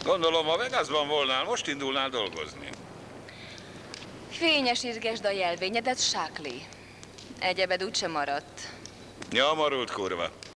Gondolom, ha Vegasban volnál, most indulnál dolgozni. Fényesítgesd a jelvényedet, Sákli. Egyebed úgysem maradt. Nyomorult kurva.